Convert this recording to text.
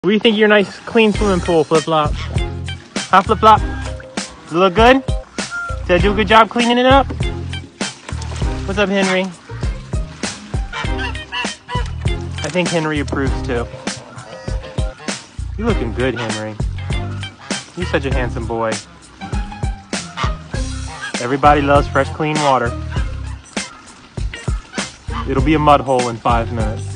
What do you think of your nice, clean swimming pool, Flip Flop? Huh, Flip Flop? Does it look good? Did I do a good job cleaning it up? What's up, Henry? I think Henry approves too. You're looking good, Henry. You're such a handsome boy. Everybody loves fresh, clean water. It'll be a mud hole in 5 minutes.